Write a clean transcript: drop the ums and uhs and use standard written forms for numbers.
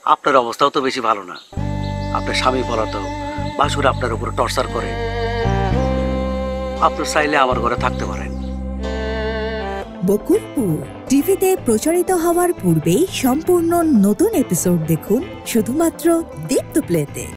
আপনার অবস্থাও তো বেশি ভালো না। আপনার স্বামী পলাতক, বাসুর আপনার উপর টর্চার করে। আপনি চাইলে আমার ঘরে থাকতে পারেন। বকুলপুর টিভিতে প্রচারিত হওয়ার পূর্বেই সম্পূর্ণ নতুন এপিসোড দেখুন শুধুমাত্র দীপ্ত প্লেতে।